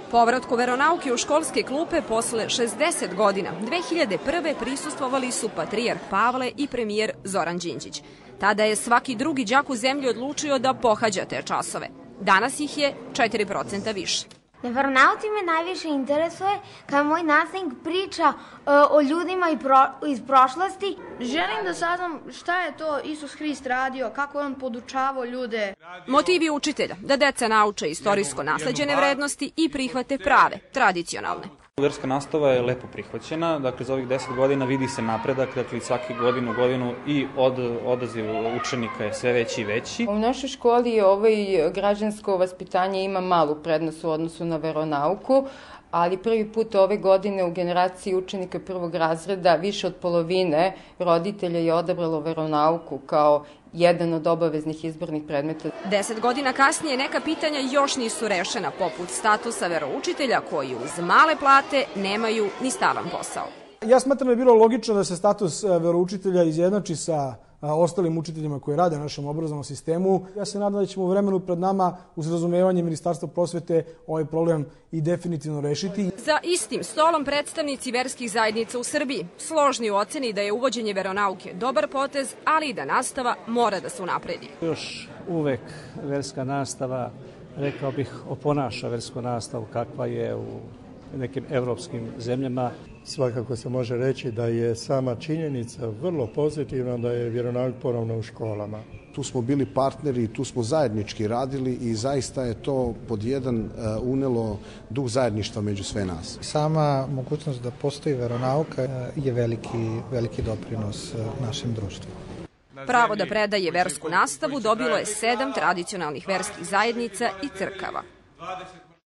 Povratku veronauke u školske klupe posle 60 godina 2001. prisustvovali su patrijarh Pavle i premijer Zoran Đinđić. Tada je svaki drugi đak u zemlji odlučio da pohađa te časove. Danas ih je 4% više. Na veronauci me najviše interesuje kada moj nastavnik priča o ljudima iz prošlosti. Želim da saznam šta je to Isus Hrist radio, kako je on podučavao ljude. Motivi učitelja da deca nauče istorijsko nasleđene vrednosti i prihvate prave, tradicionalne. Verska nastava je lepo prihvaćena, dakle za ovih 10 godina vidi se napredak, dakle svake godine u godinu i odaziv učenika je sve veći i veći. U našoj školi građansko vaspitanje ima malu prednost u odnosu na veronauku, ali prvi put ove godine u generaciji učenika prvog razreda više od polovine roditelja je odabralo veronauku kao jedan od obaveznih izbornih predmeta. 10 godina kasnije neka pitanja još nisu rešena, poput statusa veroučitelja koji uz male plate nemaju ni stalan posao. Ja smatram da je bilo logično da se status veroučitelja izjednači sa ostalim učiteljima koji rade u našem obrazovnom sistemu. Ja se nadam da ćemo u vremenu pred nama uz razumevanje Ministarstva prosvete ovaj problem i definitivno rešiti. Za istim stolom predstavnici verskih zajednica u Srbiji složni u oceni da je uvođenje veronauke dobar potez, ali i da nastava mora da se unapredi. Još uvek verska nastava, rekao bih, oponaša versku nastavu kakva je u nekim evropskim zemljama. Svakako se može reći da je sama činjenica vrlo pozitivna da je vjeronauk ponovno u školama. Tu smo bili partneri, tu smo zajednički radili i zaista je to pod jedan unelo duh zajedništva među sve nas. Sama mogućnost da postoji veronauka je veliki doprinos našem društvu. Pravo da predaje versku nastavu dobilo je 7 tradicionalnih verskih zajednica i crkava.